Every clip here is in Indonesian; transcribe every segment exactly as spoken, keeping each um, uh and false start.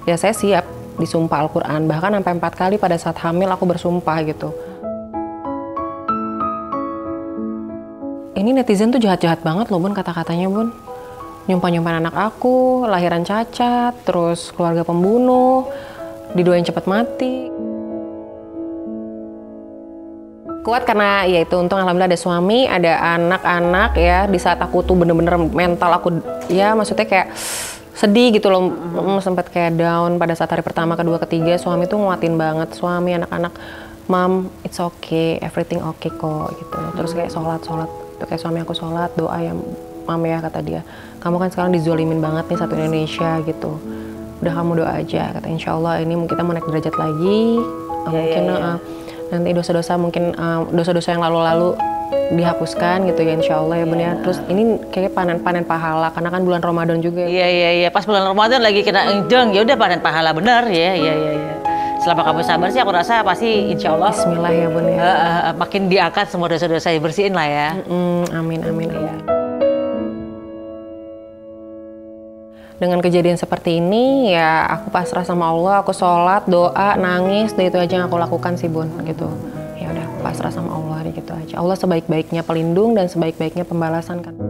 Ya saya siap disumpah Al-Quran, bahkan sampai empat kali pada saat hamil aku bersumpah gitu. Ini netizen tuh jahat-jahat banget loh Bun, kata-katanya Bun. Nyumpah-nyumpahin anak aku, lahiran cacat, terus keluarga pembunuh, didoain cepat mati. Kuat karena ya itu untung alhamdulillah ada suami, ada anak-anak ya. Di saat aku tuh bener-bener mental aku ya maksudnya kayak sedih gitu loh, mm-hmm. sempat kayak down pada saat hari pertama, kedua, ketiga. Suami tuh nguatin banget, suami, anak-anak, Mom, it's okay, everything okay kok gitu. Terus kayak sholat-sholat, tuh kayak suami aku sholat, doa ya Mam ya kata dia. Kamu kan sekarang dizolimin banget nih satu Indonesia gitu. Udah kamu doa aja, kata insya Allah ini kita mau naik derajat lagi, yeah, mungkin yeah, yeah. Uh, nanti dosa-dosa mungkin uh, dosa-dosa yang lalu-lalu dihapuskan gitu ya insya Allah ya Bun ya. Terus ini kayak panen-panen pahala karena kan bulan Ramadan juga. Iya iya iya pas bulan Ramadan lagi kena engdeng ya udah panen pahala bener ya iya iya iya. Selama kamu sabar sih aku rasa pasti insya Allah. Bismillah ya Bun ya. Uh, uh, makin diangkat semua dosa-dosa dibersihin lah ya. Mm-mm, amin amin ya. Dengan kejadian seperti ini ya aku pasrah sama Allah, aku sholat, doa, nangis, itu aja yang aku lakukan sih Bun gitu. Ya udah aku pasrah sama Allah gitu aja. Allah sebaik-baiknya pelindung dan sebaik-baiknya pembalasan kan.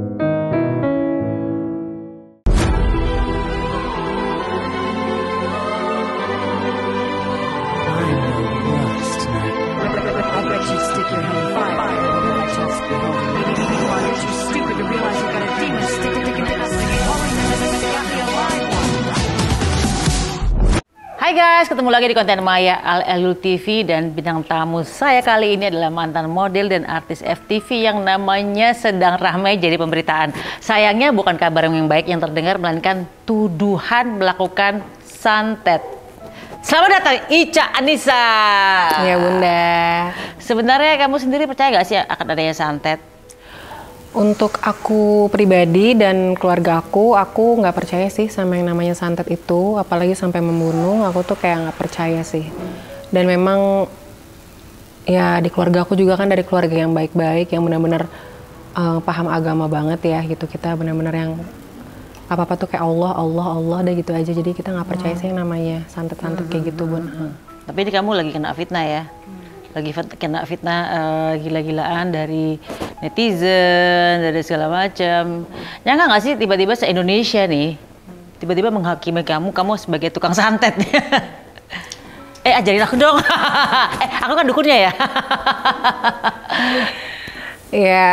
Hai guys, ketemu lagi di konten Maya Al-Elul T V dan bintang tamu saya kali ini adalah mantan model dan artis F T V yang namanya sedang ramai jadi pemberitaan. Sayangnya bukan kabar yang baik yang terdengar, melainkan tuduhan melakukan santet. Selamat datang Ica Anissa. Ya Bunda. Sebenarnya kamu sendiri percaya gak sih akan adanya santet? Untuk aku pribadi dan keluarga aku, aku nggak percaya sih sama yang namanya santet itu, apalagi sampai membunuh. Aku tuh kayak nggak percaya sih. Dan memang ya di keluarga aku juga kan dari keluarga yang baik-baik, yang benar-benar uh, paham agama banget ya gitu. Kita benar-benar yang apa-apa tuh kayak Allah, Allah, Allah deh gitu aja. Jadi kita nggak percaya hmm. sih yang namanya santet-santet hmm. kayak gitu Bun. Hmm. Tapi ini kamu lagi kena fitnah ya? Lagi kena fitnah uh, gila-gilaan dari netizen, dari segala macam. Nyangka nggak sih tiba-tiba se-Indonesia nih, tiba-tiba menghakimi kamu, kamu sebagai tukang santet. eh ajarin aku dong. eh aku kan dukunnya ya. ya,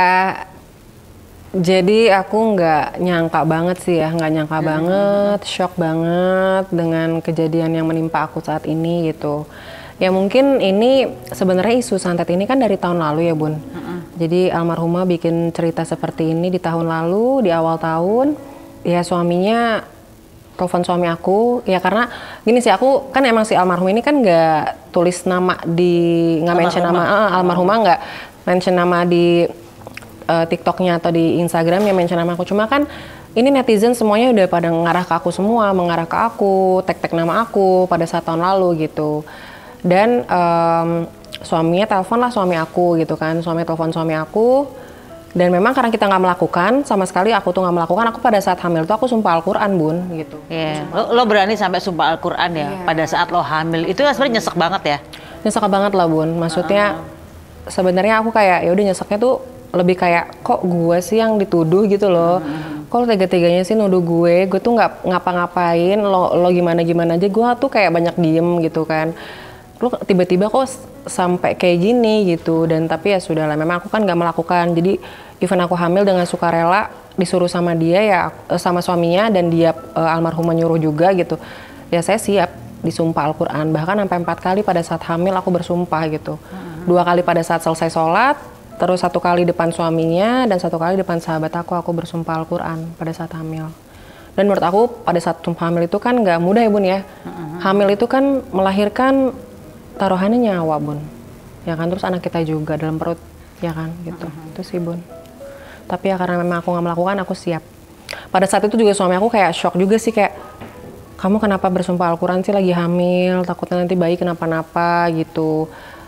jadi aku nggak nyangka banget sih ya, nggak nyangka hmm. banget, shock banget dengan kejadian yang menimpa aku saat ini gitu. Ya mungkin ini sebenarnya isu santet ini kan dari tahun lalu ya Bun. Uh-uh. Jadi almarhumah bikin cerita seperti ini di tahun lalu, di awal tahun. Ya suaminya telepon suami aku, ya karena gini sih aku kan emang si almarhum ini kan nggak tulis nama di, nggak mention nama, uh, almarhumah nggak mention nama di uh, TikToknya atau di Instagram ya mention nama aku. Cuma kan ini netizen semuanya udah pada mengarah ke aku semua, mengarah ke aku, tag-tag nama aku pada saat tahun lalu gitu. Dan um, suaminya telepon lah suami aku gitu kan, suami telepon suami aku. Dan memang karena kita nggak melakukan sama sekali, aku tuh nggak melakukan. Aku pada saat hamil tuh aku sumpah Al-Quran Bun gitu. Iya. Yeah. Lo, lo berani sampai sumpah Al-Quran ya? Yeah. Pada saat lo hamil itu kan sebenarnya nyesek banget ya? Nyesek banget lah Bun. Maksudnya uh. sebenarnya aku kayak ya udah nyeseknya tuh lebih kayak kok gue sih yang dituduh gitu loh. Uh. Kok tega-teganya sih nuduh gue? Gue tuh nggak ngapa-ngapain. Lo lo gimana gimana aja. Gue tuh kayak banyak diem gitu kan. Lu tiba-tiba kok sampai kayak gini gitu. Dan tapi ya sudahlah, memang aku kan nggak melakukan. Jadi even aku hamil dengan sukarela disuruh sama dia ya, sama suaminya, dan dia uh, almarhum menyuruh juga gitu. Ya saya siap disumpah Al-Quran, bahkan sampai empat kali pada saat hamil aku bersumpah gitu. Dua kali pada saat selesai sholat, terus satu kali depan suaminya, dan satu kali depan sahabat aku, aku bersumpah Al-Quran pada saat hamil. Dan menurut aku pada saat sumpah hamil itu kan nggak mudah ya Bun ya. Hamil itu kan melahirkan taruhannya nyawa Bun, ya kan, terus anak kita juga dalam perut, ya kan, gitu. Uh-huh. Itu sih Bun. Tapi ya karena memang aku nggak melakukan, aku siap. Pada saat itu juga suami aku kayak shock juga sih, kayak kamu kenapa bersumpah Al-Quran sih lagi hamil, takutnya nanti bayi kenapa-napa gitu.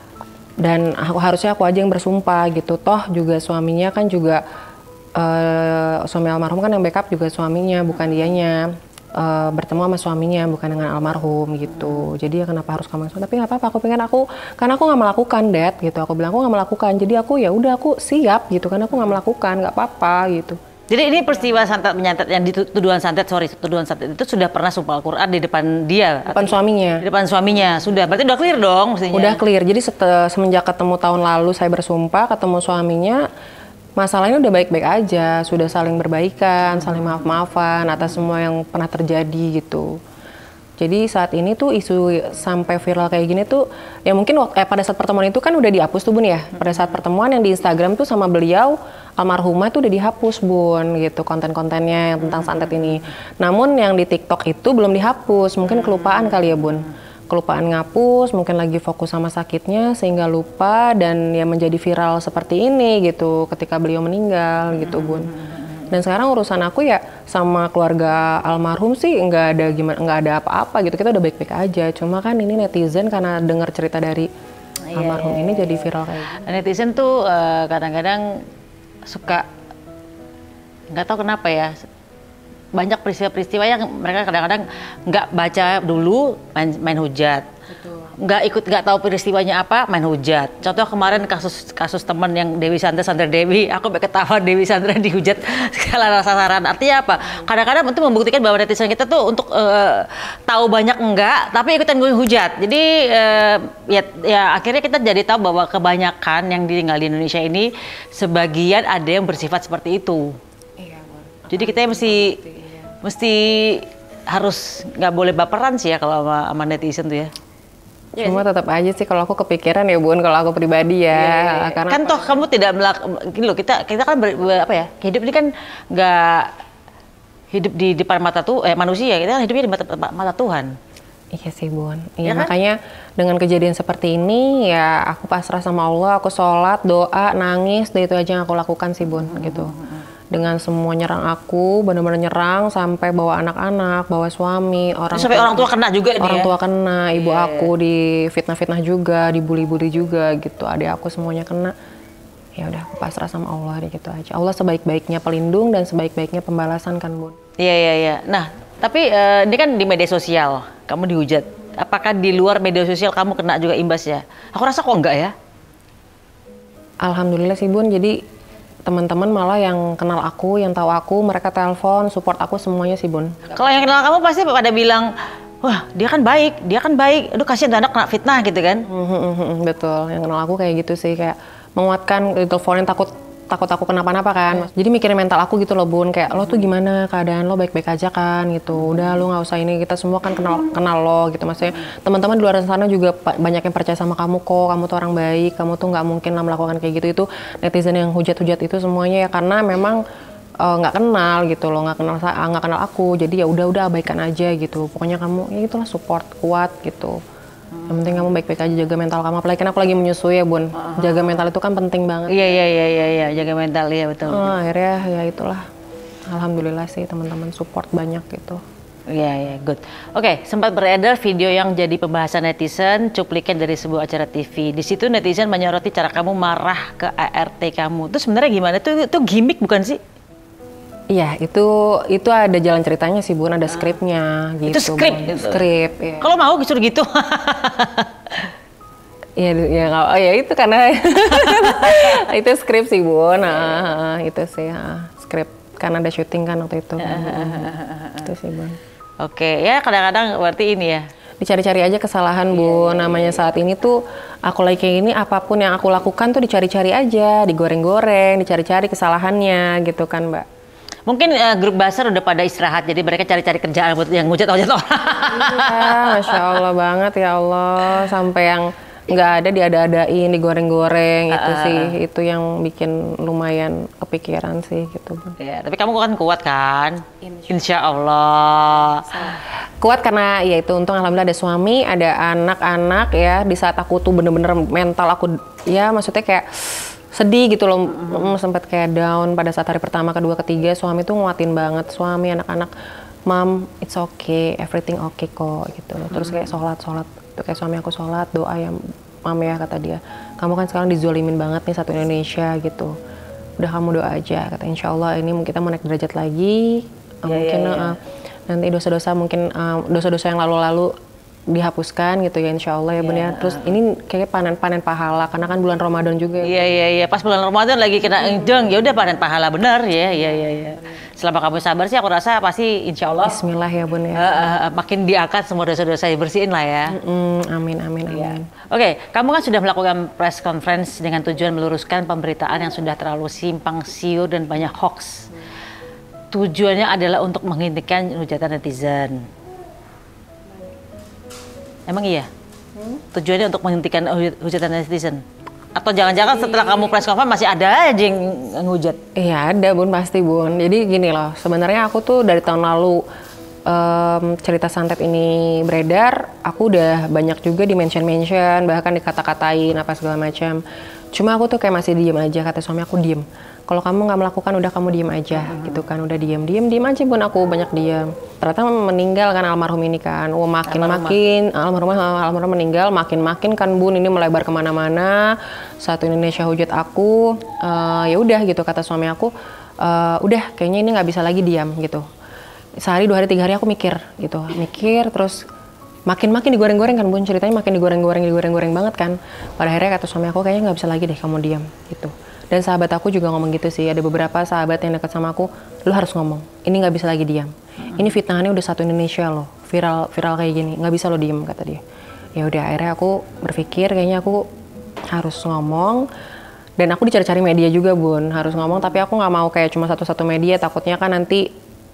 Dan aku harusnya aku aja yang bersumpah gitu. Toh juga suaminya kan juga uh, suami almarhum kan yang backup juga suaminya, bukan dianya. uh, bertemu sama suaminya bukan dengan almarhum gitu. Jadi ya kenapa harus kamu? Tapi nggak apa-apa, aku pengen aku karena aku nggak melakukan Dad gitu. Aku bilang aku nggak melakukan. Jadi aku ya udah aku siap gitu karena aku nggak melakukan, nggak apa-apa gitu. Jadi ini peristiwa santet menyantet yang dituduhan santet, sorry tuduhan santet itu sudah pernah sumpah Al-Quran di depan dia? Depan suaminya. Di depan suaminya, sudah. Berarti udah clear dong mestinya? Udah clear, jadi semenjak ketemu tahun lalu saya bersumpah, ketemu suaminya, masalahnya udah baik-baik aja, sudah saling berbaikan, saling maaf-maafan atas semua yang pernah terjadi gitu. Jadi saat ini tuh isu sampai viral kayak gini tuh, ya mungkin eh, pada saat pertemuan itu kan udah dihapus tuh Bun ya. Pada saat pertemuan yang di Instagram tuh sama beliau, almarhumah tuh udah dihapus Bun gitu, konten-kontennya yang tentang santet ini. Namun yang di TikTok itu belum dihapus, mungkin kelupaan kali ya Bun. Kelupaan ngapus, mungkin lagi fokus sama sakitnya sehingga lupa dan ya menjadi viral seperti ini gitu ketika beliau meninggal gitu Bun. Dan sekarang urusan aku ya sama keluarga almarhum sih nggak ada gimana, nggak ada apa-apa gitu, kita udah baik-baik aja. Cuma kan ini netizen karena dengar cerita dari yeah, almarhum yeah, ini yeah. jadi viral kayak gitu. Netizen tuh uh, kadang-kadang suka nggak tahu kenapa ya, banyak peristiwa-peristiwa yang mereka kadang-kadang nggak baca dulu main, main hujat. Betul. Nggak ikut, nggak tahu peristiwanya apa, main hujat. Contoh kemarin kasus kasus teman yang Dewi Sandra, Sandra Dewi, aku ketawa Dewi Sandra dihujat segala sasaran. Artinya apa? Kadang-kadang itu membuktikan bahwa netizen kita tuh untuk uh, tahu banyak enggak, tapi ikutan gue hujat. Jadi uh, ya, ya akhirnya kita jadi tahu bahwa kebanyakan yang tinggal di Indonesia ini sebagian ada yang bersifat seperti itu. Iya, jadi kita mesti iya. mesti harus nggak boleh baperan sih ya kalau sama, sama netizen tuh ya. Cuma tetap aja sih kalau aku kepikiran ya Bun, kalau aku pribadi ya. Yeah, yeah. Karena kan toh kamu tidak melakukan, gini loh, kita kita kan ber, ber, apa ya, hidup ini kan nggak hidup di depan mata tuh eh manusia, kita kan hidupnya di mata, mata Tuhan. Iya sih Bun. Iya ya kan? Makanya dengan kejadian seperti ini ya aku pasrah sama Allah, aku sholat, doa, nangis, itu aja yang aku lakukan sih Bun, hmm, gitu. Hmm, hmm. Dengan semua nyerang aku, benar-benar nyerang sampai bawa anak-anak, bawa suami, orang sampai tua, orang tua kena juga nih orang ya? tua kena, ibu yeah. aku di fitnah-fitnah juga, dibully-bully juga gitu, adik aku semuanya kena. Ya udah, aku pasrah sama Allah deh gitu aja. Allah sebaik-baiknya pelindung dan sebaik-baiknya pembalasan kan Bun. Iya iya iya. Nah tapi uh, ini kan di media sosial kamu dihujat. Apakah di luar media sosial kamu kena juga imbasnya? Aku rasa kok enggak ya? Alhamdulillah sih Bun. Jadi teman-teman malah yang kenal aku, yang tahu aku, mereka telepon, support aku semuanya sih Bun. Kalau yang kenal kamu pasti pada bilang, wah dia kan baik, dia kan baik, aduh kasihan anak kena fitnah gitu kan? Mm-hmm, betul, yang kenal aku kayak gitu sih, kayak menguatkan, teleponin takut takut aku kenapa-napa kan. Hmm. Jadi mikirin mental aku gitu loh Bun, kayak lo tuh gimana keadaan lo, baik-baik aja kan gitu. Udah lo nggak usah ini, kita semua kan kenal kenal lo gitu. Maksudnya teman-teman di luar sana juga banyak yang percaya sama kamu kok. Kamu tuh orang baik, kamu tuh nggak mungkin lah melakukan kayak gitu. Itu netizen yang hujat-hujat itu semuanya ya karena memang nggak uh, kenal gitu loh, nggak kenal nggak kenal aku. Jadi ya udah-udah abaikan aja gitu. Pokoknya kamu ya itulah support kuat gitu. Yang penting kamu baik-baik aja, jaga mental kamu. Apalagi kan aku lagi menyusui ya Bun. Jaga mental itu kan penting banget. Iya iya iya iya ya. Jaga mental ya betul. Oh, akhirnya ya itulah. Alhamdulillah sih teman-teman support banyak gitu. Iya iya good. Oke, sempat beredar video yang jadi pembahasan netizen, cuplikan dari sebuah acara T V. Di situ netizen menyoroti cara kamu marah ke A R T kamu. Itu sebenarnya gimana? Itu itu gimmick bukan sih? Iya, itu itu ada jalan ceritanya sih Bun, ada skripnya gitu. Itu skrip, gitu. Skrip. Ya. Kalau mau disuruh gitu. Iya, ya, oh ya itu karena itu skrip sih Bun, nah, itu sih nah, skrip karena ada syuting kan waktu itu. Itu sih Bun. Oke, ya kadang-kadang berarti ini ya. Dicari-cari aja kesalahan Bun, yeah, namanya saat ini tuh aku lagi kayak gini, apapun yang aku lakukan tuh dicari-cari aja, digoreng-goreng, dicari-cari kesalahannya gitu kan Mbak. Mungkin uh, grup Basar udah pada istirahat, jadi mereka cari-cari kerjaan buat yang ngujat-ngujat orang. Iya, Masya Allah banget ya Allah, sampai yang nggak ada diada-adain, digoreng-goreng, uh, itu sih, itu yang bikin lumayan kepikiran sih gitu. Ya, tapi kamu kan kuat kan? Insya, Insya Allah. Kuat karena ya itu untung alhamdulillah ada suami, ada anak-anak ya. Di saat aku tuh bener-bener mental aku, ya maksudnya kayak sedih gitu loh, mm-hmm. sempat kayak down pada saat hari pertama, kedua, ketiga, suami tuh nguatin banget, suami, anak-anak, Mom, it's okay, everything okay kok gitu. Terus kayak sholat-sholat, tuh kayak suami aku sholat, doa ya Mam ya kata dia, kamu kan sekarang dizolimin banget nih satu Indonesia gitu, udah kamu doa aja, kata insya Allah ini kita mau naik derajat lagi, yeah, mungkin yeah, yeah. Uh, nanti dosa-dosa mungkin uh, dosa-dosa yang lalu-lalu dihapuskan gitu ya insya Allah ya Bun ya. Terus ini kayak panen-panen pahala karena kan bulan Ramadan juga. Iya iya iya pas bulan Ramadan lagi kena enjeng ya udah panen pahala bener ya ya ya ya. Selama kamu sabar sih aku rasa pasti insya Allah. Bismillah ya Bun ya. Uh, uh, makin diangkat semua dosa-dosa bersihin lah ya. Mm, amin amin amin. Ya. Oke, okay, kamu kan sudah melakukan press conference dengan tujuan meluruskan pemberitaan yang sudah terlalu simpang siur dan banyak hoax. Tujuannya adalah untuk menghentikan hujatan netizen. Emang iya? Hmm? Tujuannya untuk menghentikan hujatan netizen? Atau jangan-jangan setelah kamu press conference masih ada aja yang ngehujat? Iya ada Bun, pasti Bun. Jadi gini loh, sebenarnya aku tuh dari tahun lalu um, cerita santet ini beredar, aku udah banyak juga di mention-mention, bahkan dikata-katain apa segala macam. Cuma aku tuh kayak masih diem aja, kata suami aku diem. Kalau kamu nggak melakukan udah kamu diem aja, hmm. gitu kan, udah diem, diem, diem aja Bun, aku banyak diem. Ternyata meninggal kan almarhum ini kan, oh makin makin almarhum almarhum meninggal, makin makin kan Bun ini melebar kemana-mana. Satu Indonesia hujat aku, uh, ya udah gitu kata suami aku, uh, udah kayaknya ini nggak bisa lagi diam gitu. Sehari dua hari tiga hari aku mikir gitu, mikir terus makin makin digoreng-goreng kan Bun, ceritanya makin digoreng-goreng digoreng-goreng banget kan. Pada akhirnya kata suami aku kayaknya nggak bisa lagi deh kamu diam gitu. Dan sahabat aku juga ngomong gitu sih, ada beberapa sahabat yang dekat sama aku, lu harus ngomong, ini nggak bisa lagi diam. Ini fitnahannya udah satu Indonesia loh, viral viral kayak gini, nggak bisa lo diem kata dia. Ya udah akhirnya aku berpikir kayaknya aku harus ngomong. Dan aku dicari-cari media juga Bun, harus ngomong tapi aku nggak mau kayak cuma satu-satu media, takutnya kan nanti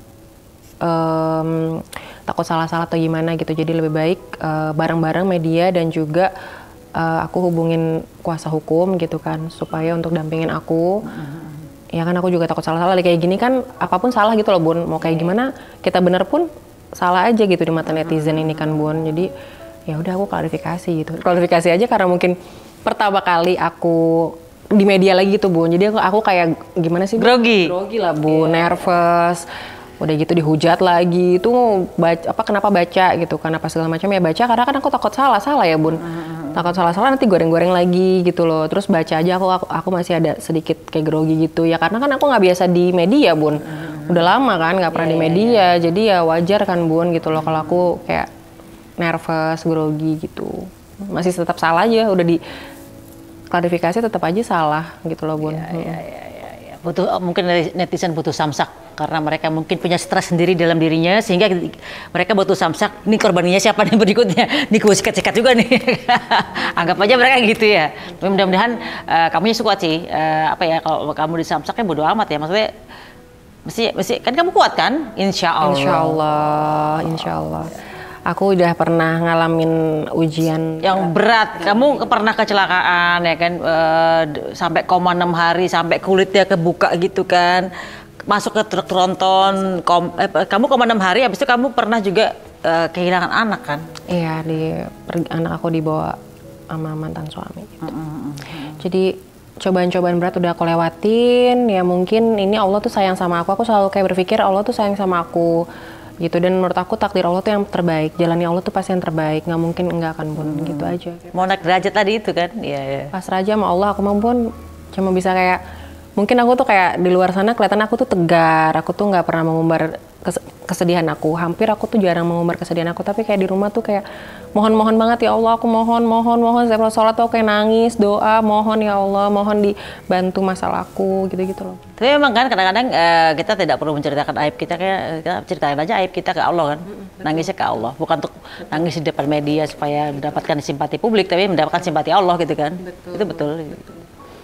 um, takut salah-salah atau gimana gitu. Jadi lebih baik uh, bareng-bareng media dan juga Uh, aku hubungin kuasa hukum gitu kan supaya untuk dampingin aku. Mm-hmm. Ya kan aku juga takut salah-salah kayak gini kan apapun salah gitu loh Bun. Mau kayak gimana kita bener pun salah aja gitu di mata netizen mm-hmm. ini kan Bun. Jadi ya udah aku klarifikasi gitu. Klarifikasi aja karena mungkin pertama kali aku di media lagi gitu Bun. Jadi aku, aku kayak gimana sih? Grogi. Grogi lah Bun, yeah. Nervous. Udah gitu dihujat lagi, itu baca, apa kenapa baca gitu, kenapa segala macam ya baca karena kan aku takut salah salah ya Bun, mm-hmm. takut salah salah nanti goreng-goreng lagi gitu loh, terus baca aja aku aku, aku masih ada sedikit kayak grogi gitu ya karena kan aku nggak biasa di media Bun, mm-hmm. udah lama kan nggak pernah yeah, di media, yeah, yeah. Jadi ya wajar kan Bun gitu loh kalau aku kayak nervous, grogi gitu, masih tetap salah aja, udah di klarifikasi tetap aja salah gitu loh Bun. Yeah, yeah, yeah. Butuh, mungkin netizen butuh samsak karena mereka mungkin punya stres sendiri dalam dirinya sehingga mereka butuh samsak. Ini korbannya siapa nih berikutnya? Nih gue sikat-sikat juga nih. Anggap aja mereka gitu ya. Tapi mudah-mudahan uh, kamunya suka sih. Uh, apa ya kalau kamu disamsaknya bodo amat ya. Maksudnya mesti, mesti kan kamu kuat kan? Insya Allah. Insya Allah. Insya Allah. Aku udah pernah ngalamin ujian yang berat. Kamu pernah kecelakaan ya kan, e, sampai koma enam hari, sampai kulitnya kebuka gitu kan, masuk ke truk tronton. Kom, eh, kamu koma enam hari, habis itu kamu pernah juga e, kehilangan anak kan? Iya, di anak aku dibawa sama mantan suami. Gitu. Mm-hmm. Jadi cobaan-cobaan berat udah aku lewatin. Ya mungkin ini Allah tuh sayang sama aku. Aku selalu kayak berpikir Allah tuh sayang sama aku. Gitu, dan menurut aku takdir Allah tuh yang terbaik, jalannya Allah tuh pasti yang terbaik, nggak mungkin enggak kan Bun, hmm. gitu aja. Mau naik derajat tadi itu kan, iya. Ya. Pasrah aja sama Allah, aku mau Bun, cuma bisa kayak, mungkin aku tuh kayak di luar sana kelihatan aku tuh tegar, aku tuh nggak pernah mengumbar kes kesedihan aku, hampir aku tuh jarang mengumbar kesedihan aku, tapi kayak di rumah tuh kayak mohon-mohon banget ya Allah, aku mohon, mohon, mohon, setiap sholat tuh kayak nangis, doa, mohon ya Allah, mohon dibantu masalahku, gitu-gitu loh. Tapi memang kan kadang-kadang uh, kita tidak perlu menceritakan aib kita, kayak kita ceritakan aja aib kita ke Allah kan, nangisnya ke Allah, bukan untuk nangis di depan media supaya mendapatkan simpati publik, tapi mendapatkan simpati Allah gitu kan, betul. Itu betul. betul.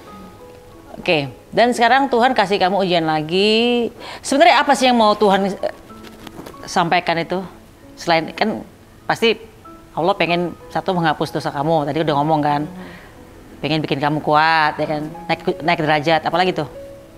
Oke, okay. Dan sekarang Tuhan kasih kamu ujian lagi. Sebenarnya apa sih yang mau Tuhan sampaikan itu? Selain kan pasti Allah pengen satu menghapus dosa kamu. Tadi udah ngomong kan, pengen bikin kamu kuat, ya kan, naik naik derajat. Apalagi tuh?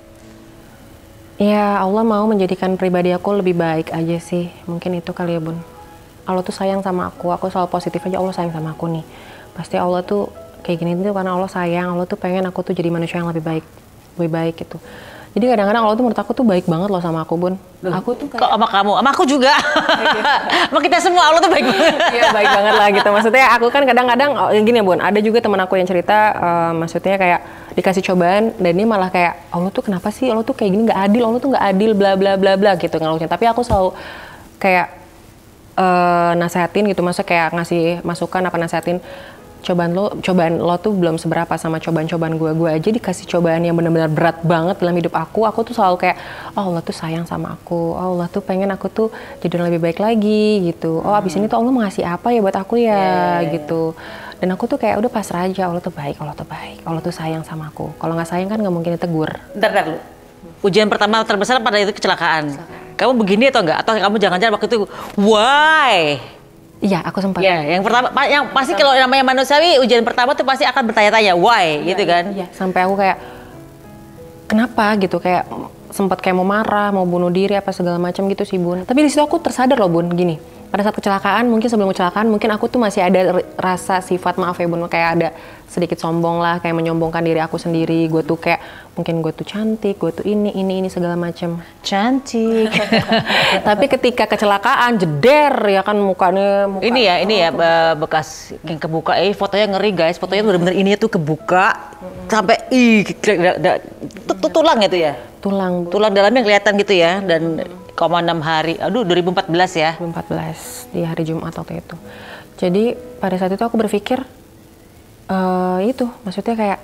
Ya Allah mau menjadikan pribadi aku lebih baik aja sih. Mungkin itu kali ya Bun. Allah tuh sayang sama aku. Aku selalu positif aja. Allah sayang sama aku nih. Pasti Allah tuh kayak gini tuh karena Allah sayang, Allah tuh pengen aku tuh jadi manusia yang lebih baik, lebih baik gitu. Jadi kadang-kadang Allah tuh menurut aku tuh baik banget loh sama aku Bun. Aku tuh kayak... Kok sama kamu? Sama aku juga. Sama kita semua Allah tuh baik banget. Iya baik banget lah gitu. Maksudnya aku kan kadang-kadang gini ya Bun, ada juga teman aku yang cerita, uh, maksudnya kayak dikasih cobaan dan ini malah kayak Allah tuh kenapa sih? Allah tuh kayak gini nggak adil, Allah tuh nggak adil, bla bla bla bla gitu ngeluhnya. Tapi aku selalu kayak uh, nasehatin gitu, masa kayak ngasih masukan apa nasehatin, cobaan lo cobaan lo tuh belum seberapa sama cobaan-cobaan gue. Gue aja dikasih cobaan yang benar-benar berat banget dalam hidup aku. Aku tuh selalu kayak, oh Allah tuh sayang sama aku. Oh Allah tuh pengen aku tuh jadi lebih baik lagi gitu. Oh abis ini tuh Allah mau ngasih apa ya buat aku ya yeah. gitu. Dan aku tuh kayak udah pasrah aja. Allah tuh baik, Allah tuh baik. Allah tuh sayang sama aku. Kalau nggak sayang kan nggak mungkin ditegur. Bentar, bentar lu. Ujian pertama terbesar pada itu kecelakaan. kecelakaan. Kamu begini atau enggak? Atau kamu jangan-jangan waktu itu, why? Iya, aku sempat. Ya, yang pertama, yang pasti kalau namanya manusiawi, ujian pertama tuh pasti akan bertanya-tanya, why, ya, gitu kan? Iya, sampai aku kayak, kenapa gitu, kayak sempat kayak mau marah, mau bunuh diri, apa segala macam gitu sih Bun. Tapi di situ aku tersadar loh Bun, gini, pada saat kecelakaan, mungkin sebelum kecelakaan, mungkin aku tuh masih ada rasa sifat, maaf ya Bun, kayak ada sedikit sombong lah, kayak menyombongkan diri aku sendiri. Gue tuh kayak, mungkin gue tuh cantik, gue tuh ini, ini, ini segala macam. Cantik. Tapi ketika kecelakaan, jeder ya kan mukanya. Muka, ini ya, ini ya bekas yang kebuka. Eh, fotonya ngeri guys, fotonya bener-bener ini tuh kebuka hmm. sampai ih, itu tulang itu ya. Tulang. Bu. Tulang dalamnya kelihatan gitu ya, dan koma enam hari. Aduh, dua ribu empat belas ya. dua ribu empat belas di hari Jumat waktu itu. Jadi pada saat itu aku berpikir uh, itu, maksudnya kayak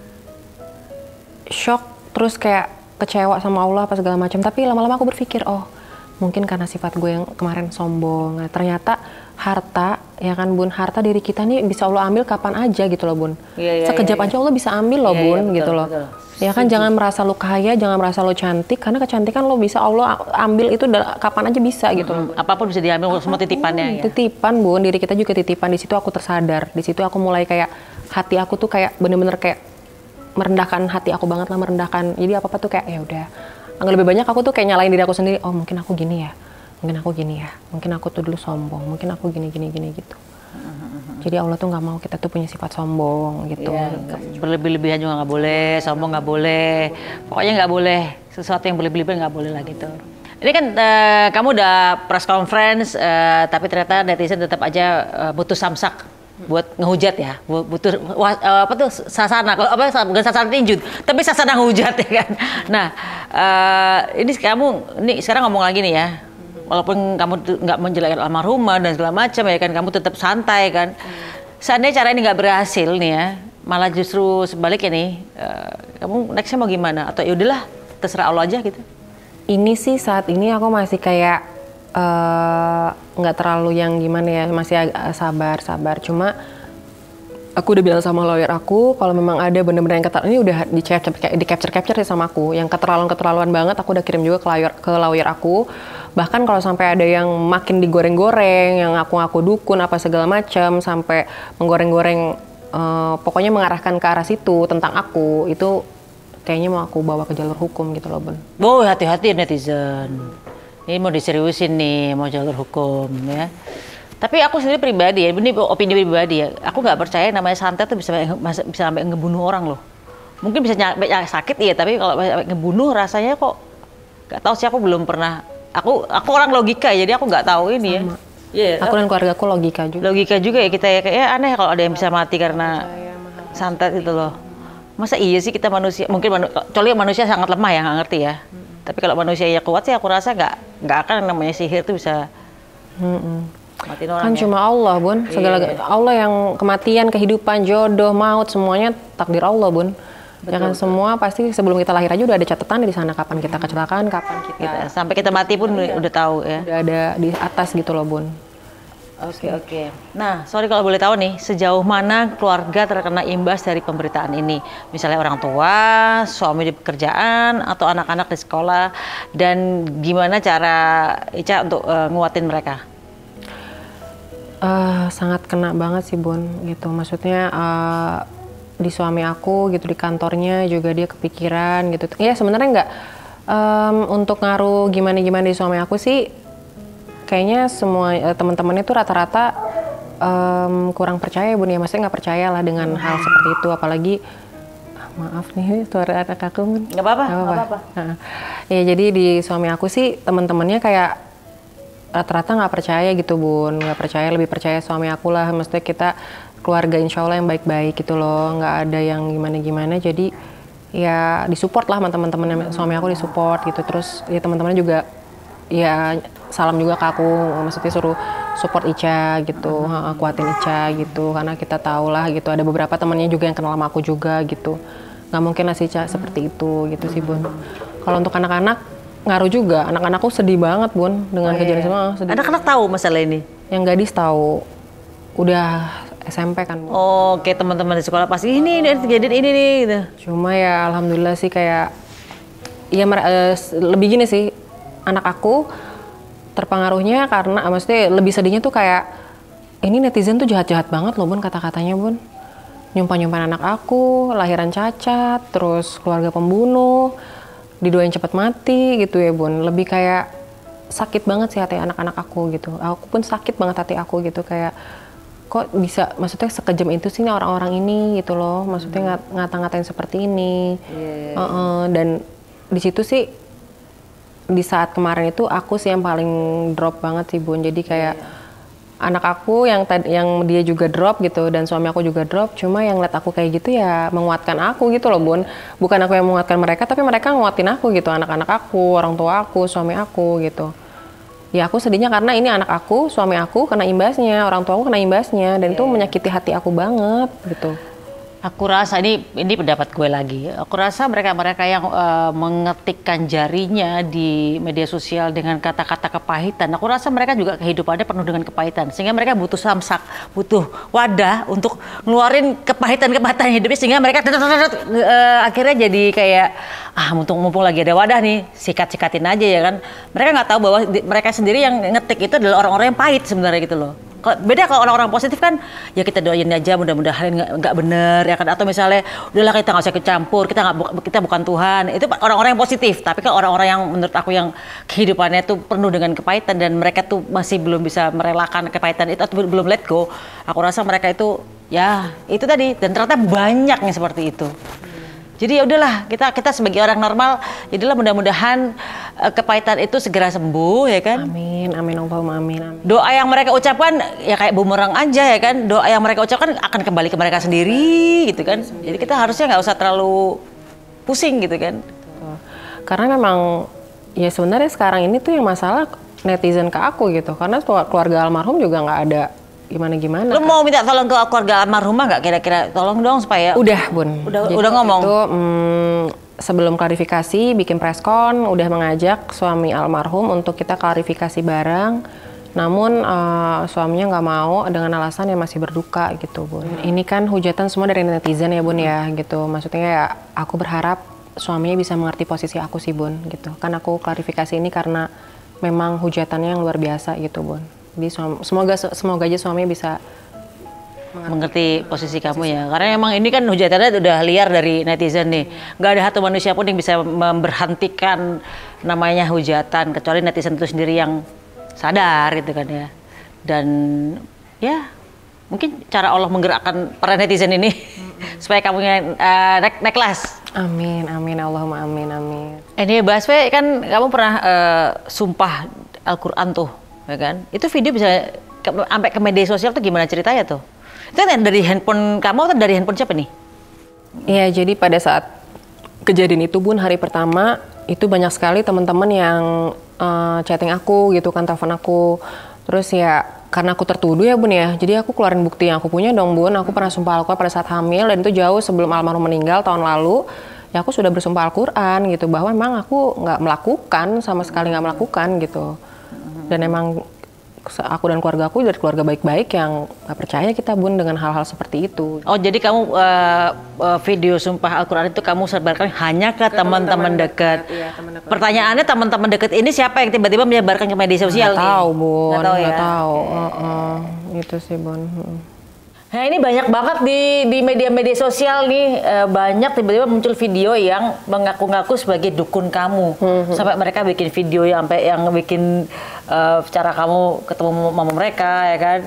shock, terus kayak kecewa sama Allah apa segala macam. Tapi lama-lama aku berpikir, oh mungkin karena sifat gue yang kemarin sombong. Nah, ternyata harta, ya kan Bun, harta diri kita nih bisa Allah ambil kapan aja gitu loh Bun. Ya, ya, Sekejap ya, ya. aja Allah bisa ambil loh ya, Bun, ya, betul, gitu loh. Betul. Ya kan, jangan merasa lo kaya, jangan merasa lo cantik, karena kecantikan lo bisa Allah ambil itu kapan aja bisa gitu loh. Hmm, apapun bisa diambil, apapun, semua titipannya ya. Titipan Bun, diri kita juga titipan. Di situ aku tersadar, di situ aku mulai kayak hati aku tuh kayak bener-bener kayak merendahkan hati aku banget lah, merendahkan. Jadi apa-apa tuh kayak ya udah. Agak lebih banyak aku tuh kayak nyalain diri aku sendiri. Oh mungkin aku gini ya, mungkin aku gini ya, mungkin aku tuh dulu sombong, mungkin aku gini gini gini gitu. Jadi Allah tuh nggak mau kita tuh punya sifat sombong gitu. Ya, berlebih-lebihan juga nggak boleh, sombong nggak boleh. Pokoknya nggak boleh, sesuatu yang berlebih-lebihan nggak boleh lah gitu. Ini kan uh, kamu udah press conference, uh, tapi ternyata netizen tetap aja uh, butuh samsak buat ngehujat ya, butuh wah, uh, apa tuh sasana, kalau apa bukan sasana tinju, tapi sasana ngehujat ya kan. Nah, uh, ini kamu ini sekarang ngomong lagi nih ya. Walaupun kamu nggak menjelekkan almarhumah dan segala macam ya kan, kamu tetap santai kan. Hmm. Seandainya cara ini nggak berhasil nih ya, malah justru sebaliknya nih, uh, kamu nextnya mau gimana? Atau yaudahlah terserah Allah aja gitu? Ini sih saat ini aku masih kayak nggak uh, terlalu yang gimana ya, masih agak sabar-sabar. Cuma aku udah bilang sama lawyer aku, kalau memang ada bener-bener yang keterlaluan, ini udah di capture di capture capture sama aku, yang keterlaluan keterlaluan banget, aku udah kirim juga ke lawyer ke lawyer aku. Bahkan kalau sampai ada yang makin digoreng-goreng, yang aku-aku dukun apa segala macam, sampai menggoreng-goreng, uh, pokoknya mengarahkan ke arah situ tentang aku, itu kayaknya mau aku bawa ke jalur hukum gitu loh Bun. Oh hati-hati netizen, ini mau diseriusin nih, mau jalur hukum ya. Tapi aku sendiri pribadi ya, ini opini pribadi ya, aku nggak percaya namanya santet tuh bisa bisa sampai ngebunuh orang loh. Mungkin bisa nyampe sakit iya, tapi kalau ngebunuh rasanya kok nggak tahu sih, aku belum pernah. Aku aku orang logika jadi aku nggak tahu ini. Sama. Ya. Yeah. Aku dan keluarga aku logika juga. Logika juga ya kita ya, kayak aneh kalau ada yang bisa mati karena santet itu loh. Masa iya sih kita manusia, mungkin manu, kecuali manusia sangat lemah ya, nggak ngerti ya. Hmm. Tapi kalau manusia ya kuat sih aku rasa nggak nggak akan namanya sihir itu bisa. Hmm. Matiin orang kan ya. Cuma Allah Bun, segala yeah. Allah yang kematian, kehidupan, jodoh, maut, semuanya takdir Allah Bun. Betul, ya kan betul. Semua pasti sebelum kita lahir aja udah ada catatan di sana, kapan kita kecelakaan, kapan kita, kita sampai kita mati pun udah, udah tahu ya. Udah ada di atas gitu loh Bun. Oke okay, oke. Okay. Nah sorry kalau boleh tahu nih, sejauh mana keluarga terkena imbas dari pemberitaan ini? Misalnya orang tua, suami di pekerjaan, atau anak-anak di sekolah, dan gimana cara Ica untuk uh, nguatin mereka? Uh, sangat kena banget sih Bun, gitu. Maksudnya uh, di suami aku gitu, di kantornya juga dia kepikiran gitu. Ya sebenarnya nggak um, untuk ngaruh gimana-gimana di suami aku sih, kayaknya semua uh, teman-temannya tuh rata-rata um, kurang percaya Bun ya, maksudnya nggak percaya lah dengan hal seperti itu, apalagi ah, maaf nih suara anak aku Bun. Nggak apa-apa. Nggak apa-apa. Nah, ya jadi di suami aku sih teman-temannya kayak rata-rata nggak percaya gitu Bun, nggak percaya, lebih percaya suami aku lah, maksudnya kita keluarga insya Allah yang baik-baik gitu loh, nggak ada yang gimana-gimana, jadi ya disupport lah sama teman-teman suami aku, disupport gitu. Terus ya teman-temannya juga ya salam juga ke aku, maksudnya suruh support Ica gitu, uh, kuatin Ica gitu, karena kita tahu lah gitu ada beberapa temannya juga yang kenal sama aku juga gitu, nggak mungkin lah sih Ica seperti itu gitu sih Bun. Kalau untuk anak-anak ngaruh juga, anak-anakku sedih banget Bun dengan oh, kejadian iya. semua. Anak-anak tahu masalah ini? Yang gadis tahu, udah S M P kan. Bun. Oh, kayak teman-teman di sekolah pasti ini ini kejadian ini nih gitu. Cuma ya alhamdulillah sih kayak, ya uh, lebih gini sih, anak aku terpengaruhnya karena, maksudnya lebih sedihnya tuh kayak, ini netizen tuh jahat-jahat banget loh Bun kata-katanya Bun. Nyumpah-nyumpahin anak aku, lahiran cacat, terus keluarga pembunuh, didoain cepat mati gitu ya Bun. Lebih kayak sakit banget sih hati anak-anak aku gitu. Aku pun sakit banget hati aku gitu, kayak kok bisa, maksudnya sekejam itu sih orang-orang ini gitu loh. Maksudnya hmm. ngata-ngatain seperti ini. Yeah. Uh-uh, dan di situ sih, di saat kemarin itu aku sih yang paling drop banget sih Bun. Jadi kayak yeah. anak aku yang tadi yang dia juga drop gitu, dan suami aku juga drop. Cuma yang liat aku kayak gitu ya menguatkan aku gitu loh Bun. Bukan aku yang menguatkan mereka, tapi mereka nguatin aku gitu. Anak-anak aku, orang tua aku, suami aku gitu. Ya aku sedihnya karena ini anak aku, suami aku kena imbasnya, orang tua aku kena imbasnya, dan yeah. itu menyakiti hati aku banget gitu. Aku rasa ini ini pendapat gue lagi. Aku rasa mereka-mereka yang uh, mengetikkan jarinya di media sosial dengan kata-kata kepahitan, aku rasa mereka juga kehidupannya penuh dengan kepahitan, sehingga mereka butuh samsak, butuh wadah untuk ngeluarin kepahitan-kepahitan hidupnya, sehingga mereka uh, akhirnya jadi kayak ah mumpung mumpung lagi ada wadah nih, sikat-sikatin aja ya kan. Mereka nggak tahu bahwa di, mereka sendiri yang ngetik itu adalah orang-orang yang pahit sebenarnya gitu loh. Beda kalau orang-orang positif kan, ya kita doain aja mudah-mudahan nggak nggak bener ya kan, atau misalnya udahlah kita nggak usah ikut campur, kita nggak kita bukan Tuhan, itu orang-orang yang positif. Tapi kan orang-orang yang menurut aku yang kehidupannya tuh penuh dengan kepahitan dan mereka tuh masih belum bisa merelakan kepahitan itu atau belum let go, aku rasa mereka itu ya itu tadi, dan ternyata banyak yang seperti itu. Jadi ya udahlah, kita kita sebagai orang normal, jadilah mudah-mudahan uh, kepahitan itu segera sembuh ya kan. Amin, amin, Allahumma amin, amin. Doa yang mereka ucapkan ya kayak bumerang aja ya kan. Doa yang mereka ucapkan akan kembali ke mereka sendiri gitu kan. Jadi kita harusnya nggak usah terlalu pusing gitu kan. Karena memang ya sebenarnya sekarang ini tuh yang masalah netizen ke aku gitu. Karena keluarga almarhum juga nggak ada gimana-gimana. Lu kan mau minta tolong ke keluarga almarhumah nggak kira-kira, tolong dong supaya? Udah Bun. Udah, udah ngomong? Itu hmm, sebelum klarifikasi bikin preskon udah mengajak suami almarhum untuk kita klarifikasi bareng. Namun uh, suaminya nggak mau dengan alasan yang masih berduka gitu Bun. Hmm. Ini kan hujatan semua dari netizen ya Bun ya gitu. Maksudnya ya aku berharap suaminya bisa mengerti posisi aku sih Bun gitu. Kan aku klarifikasi ini karena memang hujatannya yang luar biasa gitu Bun. Jadi semoga semoga aja suaminya bisa mengerti, mengerti posisi kamu ya. Karena emang ini kan hujatannya udah liar dari netizen nih. Nggak ada satu manusia pun yang bisa memberhentikan namanya hujatan, kecuali netizen itu sendiri yang sadar gitu kan ya. Dan ya mungkin cara Allah menggerakkan para netizen ini mm-hmm. supaya kamu uh, naik, naik kelas. Amin, amin, Allahumma amin, amin. Ini Baswe kan kamu pernah uh, sumpah Al-Quran tuh. Ya kan? Itu video bisa ke, sampai ke media sosial tuh gimana ceritanya tuh? Itu kan dari handphone kamu atau dari handphone siapa nih? Iya, jadi pada saat kejadian itu Bun, hari pertama itu banyak sekali teman-teman yang uh, chatting aku gitu kan, telepon aku. Terus ya karena aku tertuduh ya Bun ya, jadi aku keluarin bukti yang aku punya dong Bun. Aku pernah sumpah Al-Quran pada saat hamil, dan itu jauh sebelum almarhum meninggal tahun lalu. Ya aku sudah bersumpah Al-Quran gitu, bahwa memang aku nggak melakukan, sama sekali nggak melakukan gitu. Dan emang aku dan keluarga aku dari keluarga baik-baik yang gak percaya kita Bun dengan hal-hal seperti itu. Oh jadi kamu uh, uh, video sumpah Al-Quran itu kamu sebarkan hanya ke teman-teman dekat. Iya, pertanyaannya teman-teman dekat ini siapa yang tiba-tiba menyebarkan ke media sosial? Gak tahu Bun, gak tahu, ya? Gak tahu. Uh -uh. Itu sih Bun. Nah ini banyak banget di di media-media sosial nih, uh, banyak tiba-tiba muncul video yang mengaku-ngaku sebagai dukun kamu, hmm. sampai mereka bikin video yang sampai yang bikin uh, cara kamu ketemu mama mereka ya kan?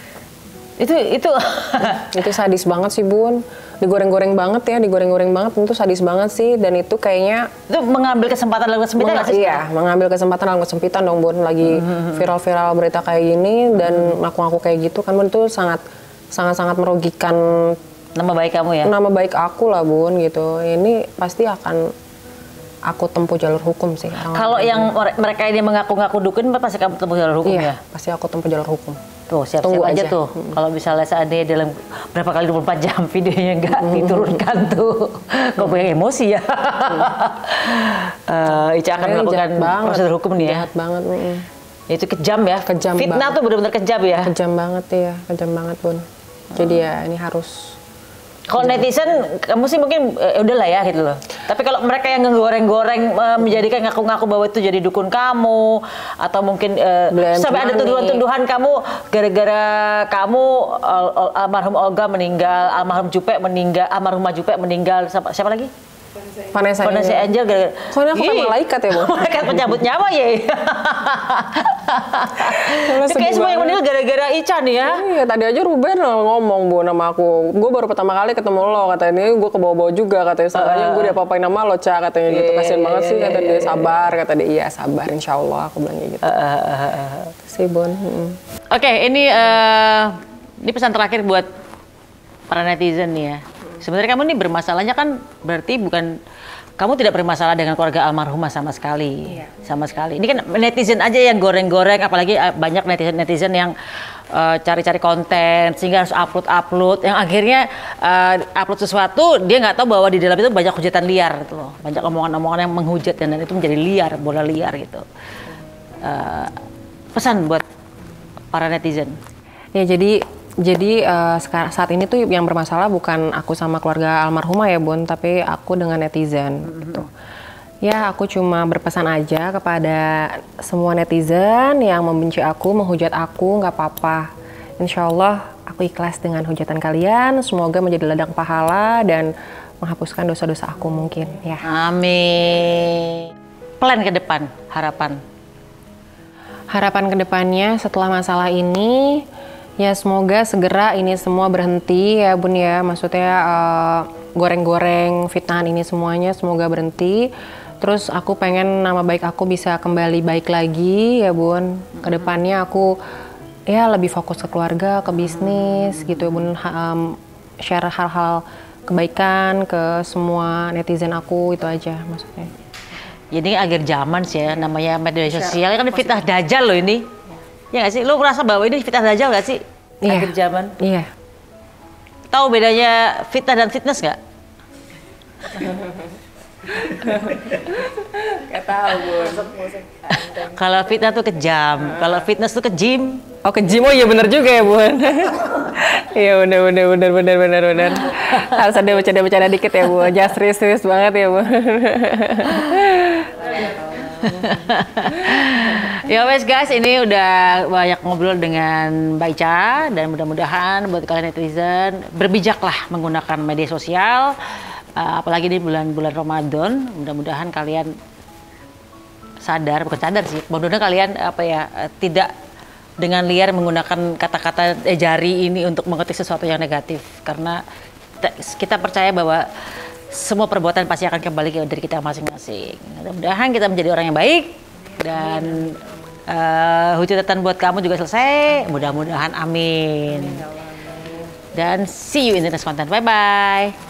Itu itu itu sadis banget sih Bun, digoreng-goreng banget ya, digoreng-goreng banget, itu sadis banget sih, dan itu kayaknya itu mengambil kesempatan dalam kesempitan Meng sih? Iya, mengambil kesempatan dalam kesempitan dong Bun, lagi viral-viral berita kayak gini dan ngaku-ngaku kayak gitu kan Bun, itu sangat sangat-sangat merugikan nama baik kamu ya? Nama baik aku lah Bun gitu. Ini pasti akan aku tempuh jalur hukum sih. Kalau yang mereka ini mengaku-ngaku dukun, pasti kamu tempuh jalur hukum iya, ya? Pasti aku tempuh jalur hukum. Tuh, siap-siap aja, aja tuh. Hmm. Kalau misalnya seandainya dalam berapa kali dua puluh empat jam videonya nggak hmm. diturunkan tuh, nggak punya emosi ya. Hmm. uh, Ica akan melakukan prosedur hukum nih ya. Jahat banget. Mm. Itu kejam ya. Kejam Fitnah banget. tuh benar-benar kejam ya. Kejam banget ya, kejam banget Bun. Jadi hmm. ya ini harus. Kalau netizen, kamu sih mungkin eh, udahlah ya gitu loh. Tapi kalau mereka yang ngegoreng-goreng uh, menjadikan ngaku-ngaku bahwa itu jadi dukun kamu, atau mungkin uh, sampai ada tuduhan-tuduhan kamu gara-gara kamu al al almarhum Olga meninggal, almarhum Jupe meninggal, almarhumah Jupe meninggal, siapa, siapa lagi? Vanessa, Vanessa Angel. Angel. Soalnya aku kan malaikat ya, Bu. Malaikat penyambut nyawa ya. Itu kayak semua yang meninggal gara-gara Ica nih ya. Iya, tadi aja Ruben ngomong, Bu, nama aku. Gue baru pertama kali ketemu lo, katanya gue ke bawah-bawah juga, katanya soalnya uh, gue diapa-apain nama lo, Ca, katanya gitu. Kasian banget sih, kata dia sabar, kata dia iya sabar, insya Allah, aku bilang gitu. Uh, uh, uh, uh. Si Bon. Hmm. Oke, okay, ini uh, ini pesan terakhir buat para netizen nih ya. Sebenarnya kamu nih bermasalahnya kan berarti bukan, kamu tidak bermasalah dengan keluarga almarhumah sama sekali, iya. sama sekali. Ini kan netizen aja yang goreng-goreng, apalagi banyak netizen-netizen yang cari-cari uh, konten sehingga harus upload-upload, yang akhirnya uh, upload sesuatu dia nggak tahu bahwa di dalam itu banyak hujatan liar, gitu loh. Banyak omongan-omongan yang menghujat dan itu menjadi liar, bola liar gitu. Uh, pesan buat para netizen. Ya jadi. Jadi uh, sekarang saat ini tuh yang bermasalah bukan aku sama keluarga almarhumah ya Bun, tapi aku dengan netizen. Mm-hmm. Gitu. Ya aku cuma berpesan aja kepada semua netizen yang membenci aku, menghujat aku, nggak apa-apa. Insya Allah aku ikhlas dengan hujatan kalian. Semoga menjadi ladang pahala dan menghapuskan dosa-dosa aku mungkin. Ya. Amin. Plan ke depan, harapan. Harapan ke depannya setelah masalah ini. Ya semoga segera ini semua berhenti ya Bun ya, maksudnya uh, goreng-goreng fitnahan ini semuanya semoga berhenti. Terus aku pengen nama baik aku bisa kembali baik lagi ya Bun. Kedepannya aku ya lebih fokus ke keluarga, ke bisnis gitu ya Bun. Um, share hal-hal kebaikan ke semua netizen aku, itu aja maksudnya. Jadi akhir zaman sih ya, namanya media sosial kan fitnah dajjal loh ini. Ya nggak sih? Lu merasa bahwa ini fitnah dajjal nggak sih? Iya. Akhir zaman? Iya. Tahu bedanya fitnah dan fitness nggak? Nggak tahu, Bun. Kalau fitnah tuh kejam, kalau fitness tuh ke gym. Oh ke gym, oh iya benar juga ya Bun. Iya benar benar benar benar benar benar. Harus ada bercanda-bercanda dikit ya Bu. Jangan serius-serius banget ya Bu. Ya wes guys, ini udah banyak ngobrol dengan Mbak Ica dan mudah-mudahan buat kalian netizen berbijaklah menggunakan media sosial, uh, apalagi di bulan-bulan Ramadan. Mudah-mudahan kalian sadar, bukan sadar sih, mudah-mudahan kalian apa ya tidak dengan liar menggunakan kata-kata eh, jari ini untuk mengetik sesuatu yang negatif, karena kita percaya bahwa semua perbuatan pasti akan kembali dari kita masing-masing. Mudah-mudahan kita menjadi orang yang baik dan uh, hujatan buat kamu juga selesai. Mudah-mudahan, amin. Dan see you in the next content. Bye-bye.